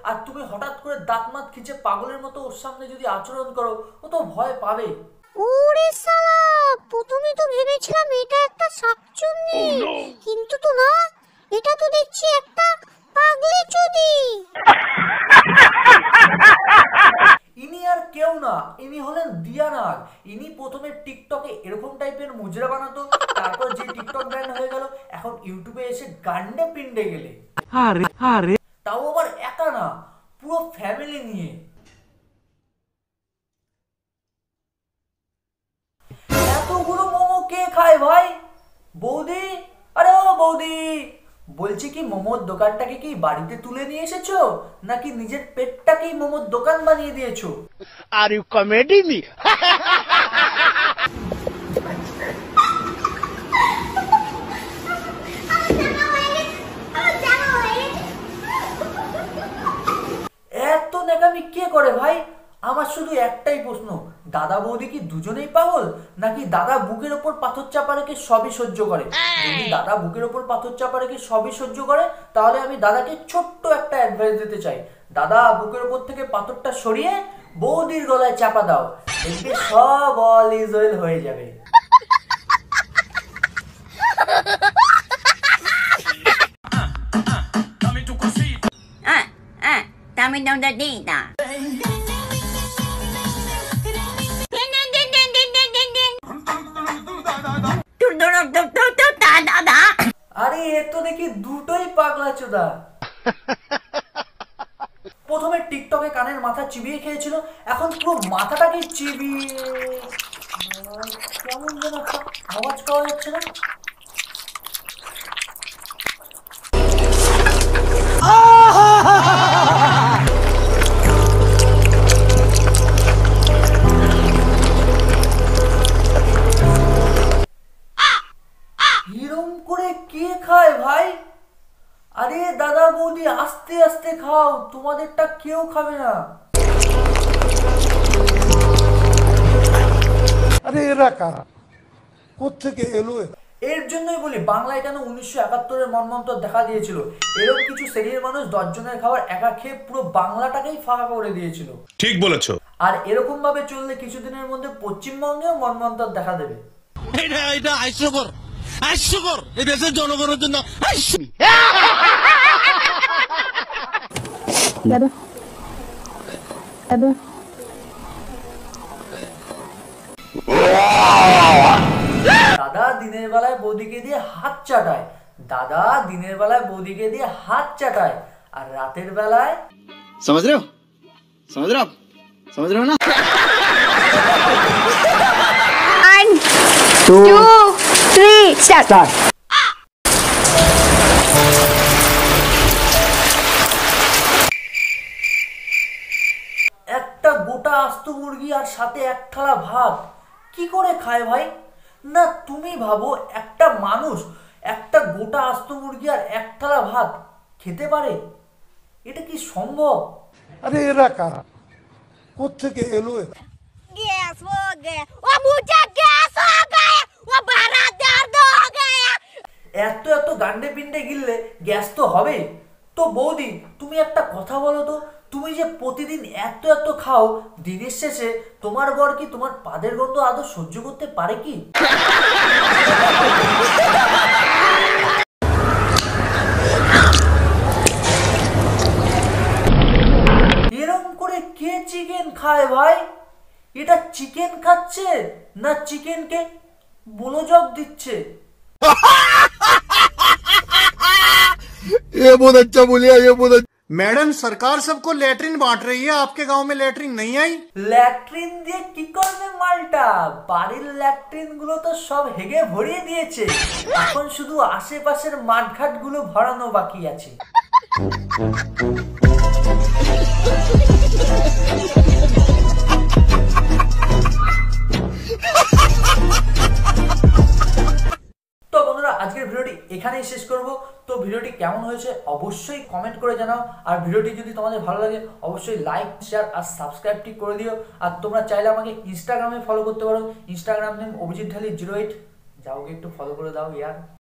আর তুমি হঠাৎ করে দাঁত মাত খিচে পাগলের মতো ওর সামনে যদি আচরণ করো, ও তো ভয় পাবে। ওরে শালা, প্রথমে তো ভেবেছিলাম এটা একটা শাকচুন্নি, কিন্তু তো না, এটা তো দেখছি একটা পাগলি চুদি। ইনি আর কেউ না, ইনি হলেন দিয়া নাগ। ইনি প্রথমে টিকটকে এরকম টাইপের মুজরা বানাতো, তারপর যে টিকটক ব্যান্ড হয়ে গেল, এখন ইউটিউবে এসে গান্ডে পিন্ডে গেলে। তাও আবার একা না, পুরো ফ্যামিলি নিয়ে। এতগুলো মোমো কে খায় ভাই? বৌদি, আরে ও বৌদি, বলছি কি মোমোর দোকানটাকে কি বাড়িতে তুলে নিয়ে এসেছো, নাকি নিজের পেটটাকেই মোমোর দোকান বানিয়ে দিয়েছো? Are you comedy me? এত নেকামি কে করে ভাই? আমার শুধু একটাই প্রশ্ন, দাদা বৌদি কি দুজনেই পাগল, নাকি দাদা বুকের ওপর পাথর চাপা রেখে সবই সহ্য করে? যদি দাদা বুকের ওপর পাথর চাপা রেখে সবই সহ্য করে, তাহলে আমি দাদাকে ছোট্ট একটা অ্যাডভাইস দিতে চাই। দাদা, বুকের ওপর থেকে পাথরটা সরিয়ে বৌদির গলায় চাপা দাও, দেখবে সব অল ইজ ওয়েল হয়ে যাবে। Dame una dita. আরে এ তো দেখি দুটোই পাগলা চোদা। প্রথমে টিকটকে কানের মাথা চিবিয়ে খেয়েছিল, এখন পুরো মাথাটাকে চিবিয়ে কেমন যেন একটা আওয়াজ পাওয়া যাচ্ছে না? এরম করে কে খায় ভাই? আরে দাদা বৌদি, আস্তে আস্তে খাও, তোমাদেরটা কেউ খাবে না। আরে এরা কারা, কোত্থেকে এলো? এর জন্যই বলি, বাংলায় কেন 1971-এর মন্বন্তর দেখা দিয়েছিল। এরকম কিছু শ্রেণীর মানুষ 10 জনের খাবার একা খেয়ে পুরো বাংলাটাকেই ফাঁকা করে দিয়েছিল। ঠিক বলেছো। আর এরকম ভাবে চললে কিছুদিনের মধ্যে পশ্চিমবঙ্গেও মন্বন্তর দেখা দেবে। এটা হাস্যকর, হাস্যকর, এই দেশের জনগণের জন্য দাদা দিনের বেলায় বৌদিকে দিয়ে হাত চাটায়, দাদা দিনের বেলায় বৌদিকে দিয়ে হাত চাটায়, আর রাতের বেলায় समझ रहे हो, समझ रहे हो आप, समझ रहे हो ना? 1 2 3 start. একটা গোটা আস্ত মুরগি আর সাথে এক থালা ভাত কি করে খায় ভাই? না তুমি ভাবো, একটা মানুষ একটা গোটা আস্ত মুরগি আর এক থালা ভাত খেতে পারে? এটা কি সম্ভব? আরে এরা কারা, কোত্থেকে এলো? गैस हो गया, वो मुझे गैस हो गया, वो बड़ा दर्द हो गया। এত এত গান্ডে পিন্ডে গিললে গ্যাস তো হবে। তো বৌদি, তুমি একটা কথা বলো তো, তুমি যে প্রতিদিন এত এত খাও, দিনের শেষে তোমার বর কি তোমার পাদের গন্ধ আদৌ সহ্য করতে পারে কি? এরম করে কে চিকেন খায় ভাই? এটা চিকেন খাচ্ছে না চিকেনকে ব্লোজব দিচ্ছে? ये बहुत अच्छा बोलिया, ये बहुत अच्छा। मैडम, सरकार सबको लेटरिन बांट रही है, आपके गांव में लेटरिन नहीं आई? ল্যাট্রিন দিয়ে কি করবে মালটা? বাড়ির ল্যাট্রিন গুলো তো সব হেগে ভরিয়ে দিয়েছে, এখন শুধু আশেপাশের মাঠঘাট গুলো ভরানো বাকি আছে। তো বন্ধুরা, আজকের ভিডিওটি এখানেই শেষ করব। তো ভিডিওটি কেমন হয়েছে অবশ্যই কমেন্ট করে জানাও, আর ভিডিওটি যদি তোমাদের ভালো লাগে অবশ্যই লাইক, শেয়ার আর সাবস্ক্রাইবটি করে দিও। আর তোমরা চাইলে আমাকে ইনস্টাগ্রামে ফলো করতে পারো, ইনস্টাগ্রাম নেম অভিজিৎ ঢালি 08, যাও একটু ফলো করে দাও ইয়ার।